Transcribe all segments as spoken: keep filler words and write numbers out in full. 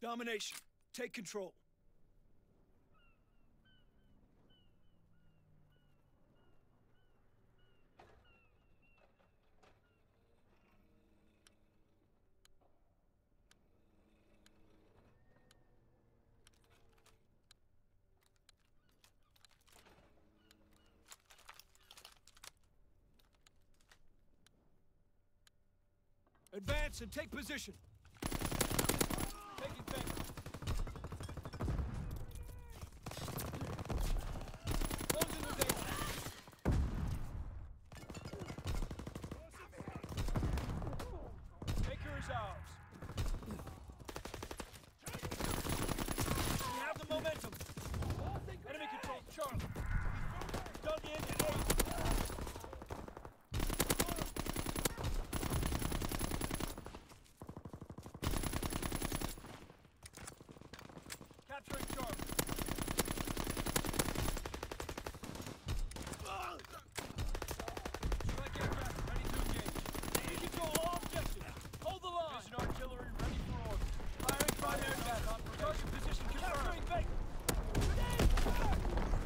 Domination. Take control. Advance and take position. Taking Baker. Closing the gate. Baker is ours. We have the momentum. Enemy control Charlie. Dug in at eight. Capturing Charlie. Strike aircraft ready to engage. We control all objectives. Hold the line. Division artillery ready for orders. Firing primary battery. Target position confirmed. Capturing Baker. Grenade! Fire!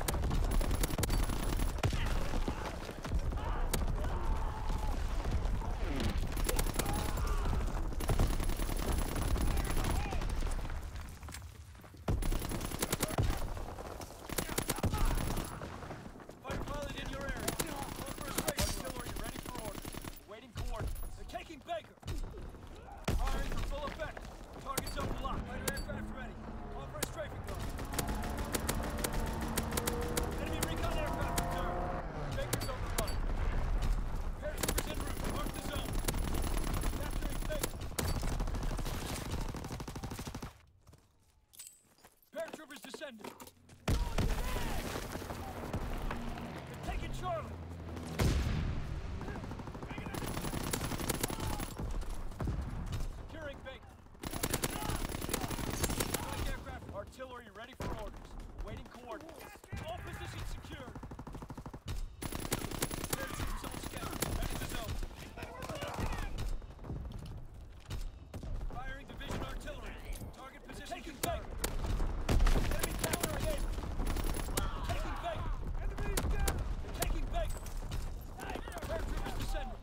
Taking Baker! Firing for full effect. Target zone locked. Fighter aircraft ready. Call for a strafing gun. Enemy recon aircraft returned. Baker's on the run. Paratroopers en route. Mark the zone. Capturing Baker. Paratroopers descending. They're taking Charlie. Artillery ready for orders. Waiting coordinates. All positions secured. Paratroopers on scout. Ready to zone. Firing division artillery. Target position. Taking Baker. Enemy countering aim. Taking Baker. Enemies down. Taking Baker. Paratroopers descending.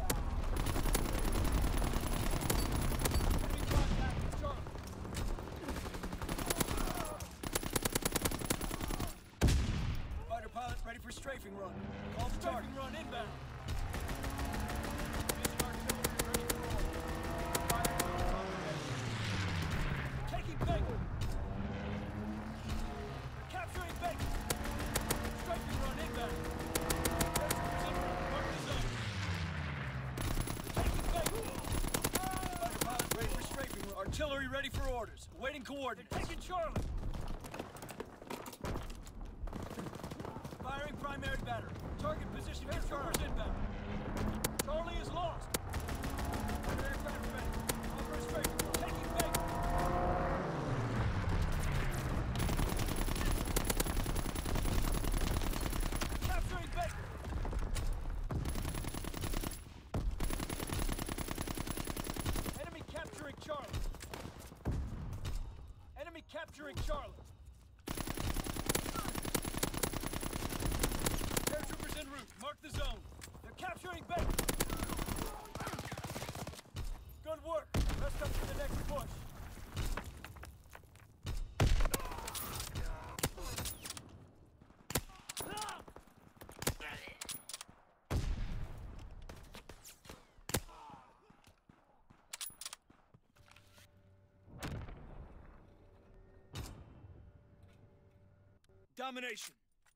Enemy contact with Charlie. Pilot ready for strafing run. Call the target. Strafing run inbound. Division artillery ready for order. Fire taking Baker. Capturing Baker. Strafing run inbound. Paratroopers en route. Mark the zone. Taking Baker. Fighter pilot ready for strafing run. Artillery ready for orders. Awaiting coordinates. They're taking Charlie. Firing primary battery. Target position confirmed. Inbound. Charlie is lost. Aircraft ready. Offer straight. Taking Baker. Capturing Baker. Enemy capturing Charlie. Enemy capturing Charlie. Paratroopers en route. Mark the zone. They're capturing Baker. Good work. Rest up for the next push. Domination.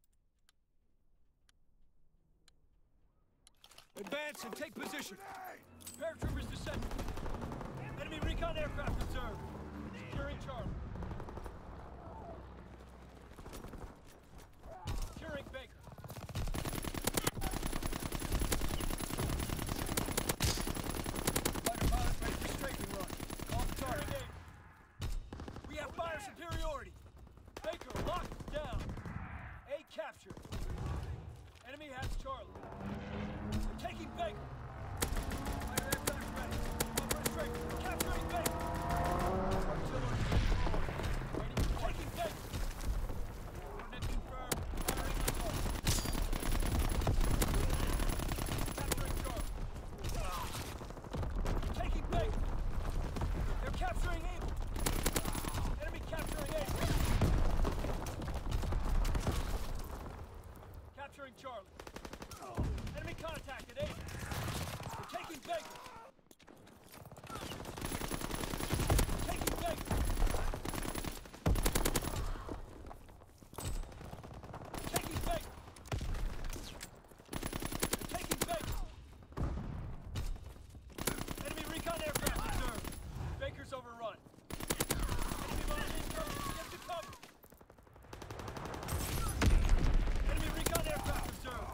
Advance and take position. Paratroopers descending. Enemy recon aircraft observed. Securing Charlie. Securing Baker. Fighter pilot ready for strafing run. Call the target. We have fire superiority. Baker locked down. A captured. Enemy has Charlie. They're taking Baker. Fighter aircraft ready. Call for a strafing. Capturing Baker. Artillery. Baker! Taking Baker! Taking Baker! They're taking Baker! Enemy recon aircraft observed. Baker's overrun. Enemy mine incoming. Get to cover. Enemy recon aircraft observed.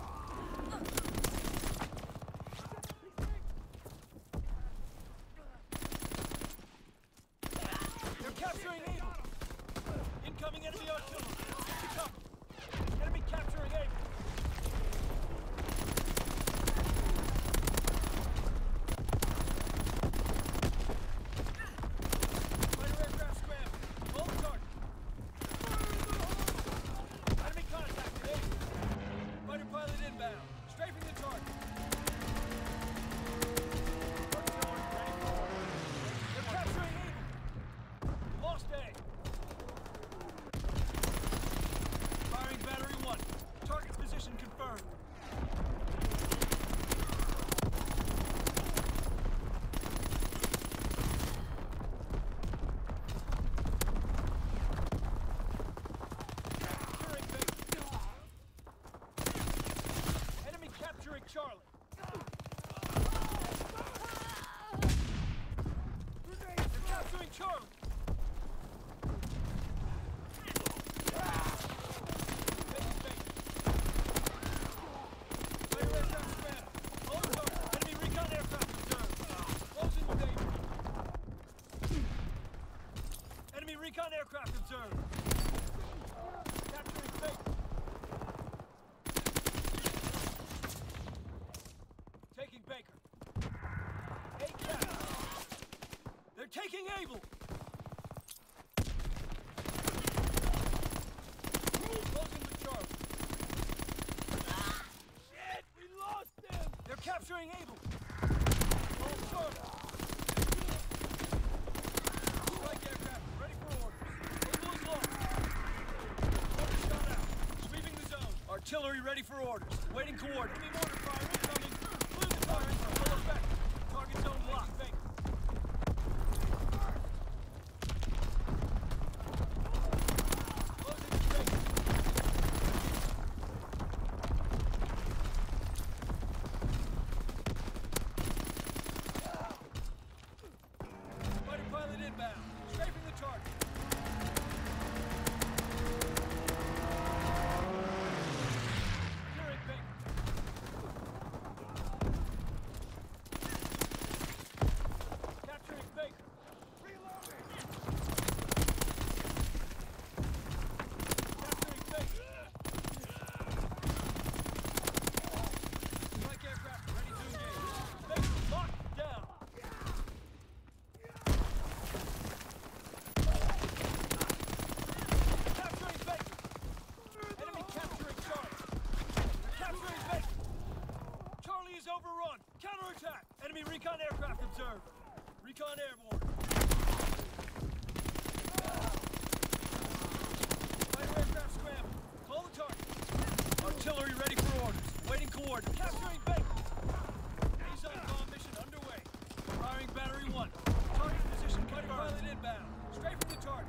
They're capturing Able. Incoming enemy artillery. Get to cover. Enemy capturing Able. Fighter aircraft scrambled. Hold the target. Enemy contacted Able. Fighter pilot inbound. Strafing the target. Artillery ready for order. They're capturing Able. Lost A. Firing battery one. Target's position confirmed. Securing Baker. Enemy capturing Charlie. They're capturing Charlie. Taking Baker. Fighter aircraft scrambled. Hold the target. Enemy recon aircraft observed. Closing with Able. Enemy recon aircraft observed. Capturing Baker. Taking Baker. A capture. They're taking Able. Closing with Charlie. Shit! We lost them! They're capturing Able. Hold Charlie. Strike aircraft ready for orders. Able is lost. Mortar shot out. Sweeping the zone. Artillery ready for orders. Waiting coordinates. Enemy mortar fire incoming. Clear the target. Full effect. Target zone locked. Baker. Closing with Baker. Fighter pilot inbound. Strafing the target. Securing Baker. Capturing Baker. Reloading. Capturing Baker. Strike aircraft ready to engage. Baker locked down. Capturing Baker. Enemy capturing Charlie. They're capturing Baker. Charlie is overrun. Counterattack. Enemy recon aircraft observed. Recon airborne. Fighter aircraft scrambled. Call the target. Artillery ready for orders. Waiting coordinates. Capturing Baker. Azon bomb mission underway. Firing battery one. Target position. Fighter pilot inbound. Strafing the target.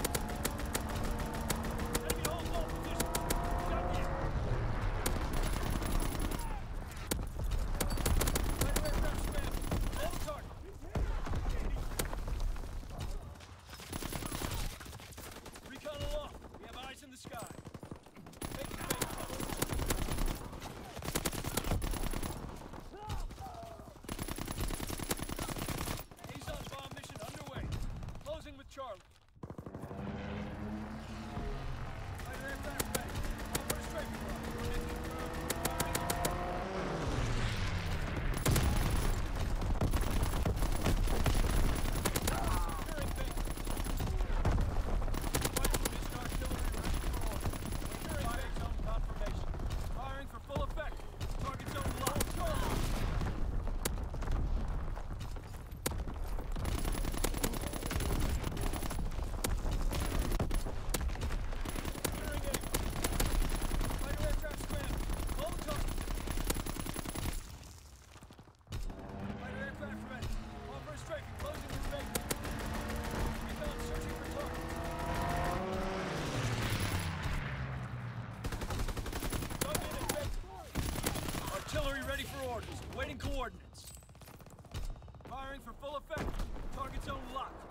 Enemy hold low position. Got me. Fighter aircraft scrambled. Hold the target. for orders. Waiting coordinates. Firing for full effect. Target zone locked.